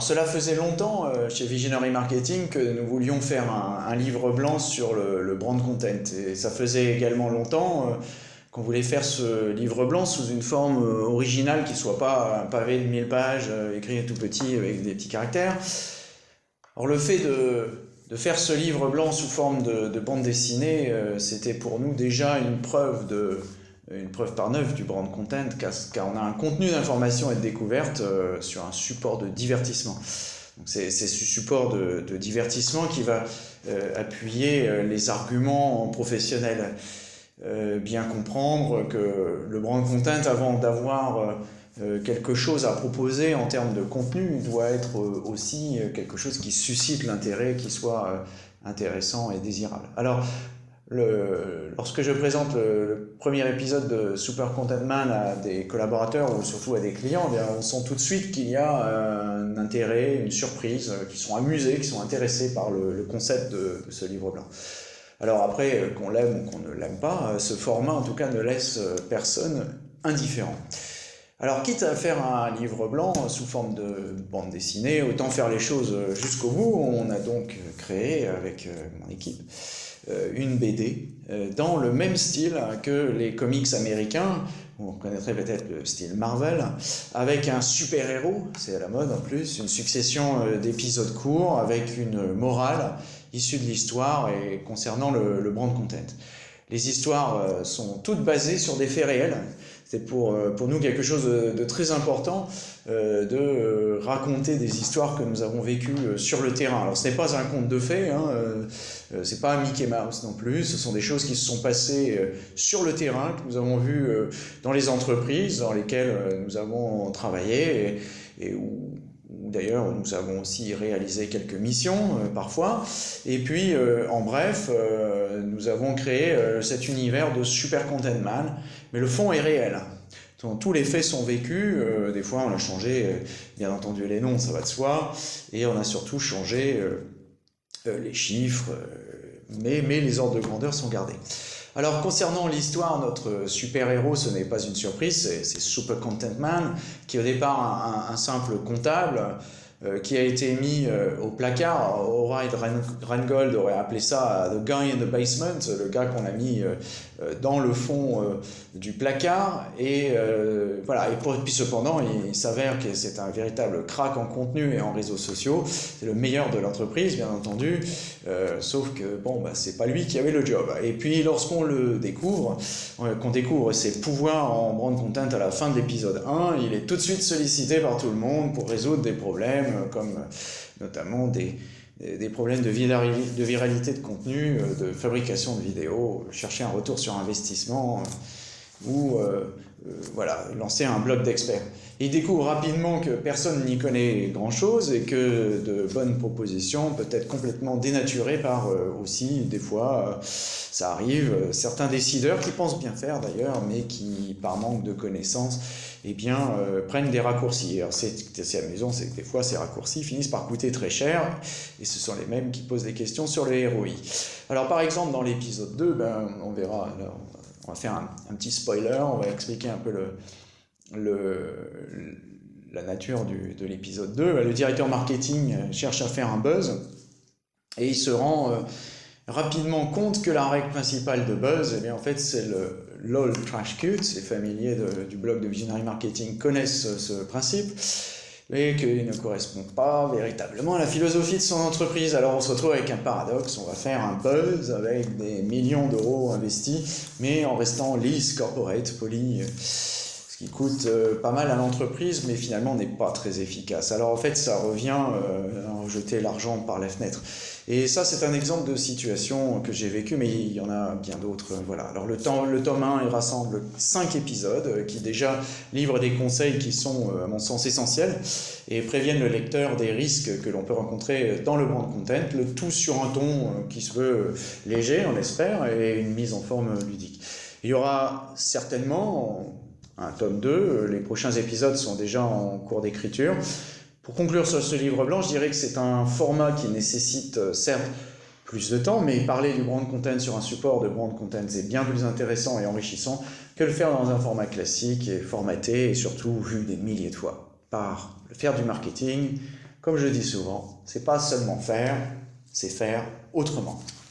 Alors cela faisait longtemps chez Visionary Marketing que nous voulions faire un livre blanc sur le brand content. Et ça faisait également longtemps qu'on voulait faire ce livre blanc sous une forme originale qui ne soit pas un pavé de 1000 pages écrit tout petit avec des petits caractères. Alors le fait de faire ce livre blanc sous forme de bande dessinée, c'était pour nous déjà une preuve par neuf du brand content, car on a un contenu d'information et de découverte sur un support de divertissement. Donc c'est ce support de divertissement qui va appuyer les arguments professionnels. Bien comprendre que le brand content, avant d'avoir quelque chose à proposer en termes de contenu, doit être aussi quelque chose qui suscite l'intérêt, qui soit intéressant et désirable. Alors, lorsque je présente le premier épisode de Super Content Man à des collaborateurs ou surtout à des clients, eh bien, on sent tout de suite qu'il y a un intérêt, une surprise, qu'ils sont amusés, qu'ils sont intéressés par le concept de ce livre blanc. Alors après, qu'on l'aime ou qu'on ne l'aime pas, ce format en tout cas ne laisse personne indifférent. Alors quitte à faire un livre blanc sous forme de bande dessinée, autant faire les choses jusqu'au bout. On a donc créé avec mon équipe une BD dans le même style que les comics américains. On connaîtrait peut-être le style Marvel, avec un super-héros, c'est à la mode en plus, une succession d'épisodes courts avec une morale issue de l'histoire et concernant le brand content. Les histoires sont toutes basées sur des faits réels. C'est pour nous quelque chose de très important de raconter des histoires que nous avons vécues sur le terrain. Alors ce n'est pas un conte de fées, c'est pas un Mickey Mouse non plus, ce sont des choses qui se sont passées sur le terrain, que nous avons vues dans les entreprises dans lesquelles nous avons travaillé et où d'ailleurs nous avons aussi réalisé quelques missions parfois. Et puis en bref, nous avons créé cet univers de Super Content Man, mais le fond est réel. Tous les faits sont vécus, des fois on a changé bien entendu les noms, ça va de soi, et on a surtout changé les chiffres, mais les ordres de grandeur sont gardés. Alors concernant l'histoire, notre super-héros, ce n'est pas une surprise, c'est Super Content Man, qui est au départ un simple comptable, qui a été mis au placard. Howard Rheingold aurait appelé ça « the guy in the basement », le gars qu'on a mis dans le fond du placard. Et voilà. Et puis cependant, il s'avère que c'est un véritable crack en contenu et en réseaux sociaux. C'est le meilleur de l'entreprise, bien entendu. Sauf que bon, c'est pas lui qui avait le job. Et puis lorsqu'on le découvre, qu'on découvre ses pouvoirs en brand content à la fin de l'épisode 1, il est tout de suite sollicité par tout le monde pour résoudre des problèmes comme notamment des problèmes de viralité de contenu, de fabrication de vidéos, chercher un retour sur investissement ou voilà, lancer un blog d'experts. Il découvre rapidement que personne n'y connaît grand-chose et que de bonnes propositions peuvent être complètement dénaturées par aussi, des fois, ça arrive, certains décideurs qui pensent bien faire d'ailleurs, mais qui, par manque de connaissances, eh bien, prennent des raccourcis. Alors c'est assez amusant, c'est que des fois ces raccourcis finissent par coûter très cher, et ce sont les mêmes qui posent des questions sur le ROI. Alors par exemple, dans l'épisode 2, on verra, alors, on va faire un petit spoiler, on va expliquer un peu la nature de l'épisode 2. Le directeur marketing cherche à faire un buzz, et il se rend rapidement compte que la règle principale de buzz, eh bien, en fait, c'est le LOL Trash Cut. Les familiers du blog de Visionary Marketing connaissent ce principe, et qu'il ne correspond pas véritablement à la philosophie de son entreprise. Alors on se retrouve avec un paradoxe, on va faire un buzz avec des millions d'euros investis, mais en restant lisse, corporate, poli, ce qui coûte pas mal à l'entreprise, mais finalement n'est pas très efficace. Alors en fait, ça revient à jeter l'argent par la fenêtre. Et ça, c'est un exemple de situation que j'ai vécu, mais il y en a bien d'autres. Voilà. Alors le tome 1, il rassemble 5 épisodes qui déjà livrent des conseils qui sont, à mon sens, essentiels et préviennent le lecteur des risques que l'on peut rencontrer dans le brand content, le tout sur un ton qui se veut léger, on espère, et une mise en forme ludique. Il y aura certainement un tome 2, les prochains épisodes sont déjà en cours d'écriture. Pour conclure sur ce livre blanc, je dirais que c'est un format qui nécessite certes plus de temps, mais parler du brand content sur un support de brand content, c'est bien plus intéressant et enrichissant que le faire dans un format classique et formaté et surtout vu des milliers de fois. Par le faire du marketing, comme je dis souvent, c'est pas seulement faire, c'est faire autrement.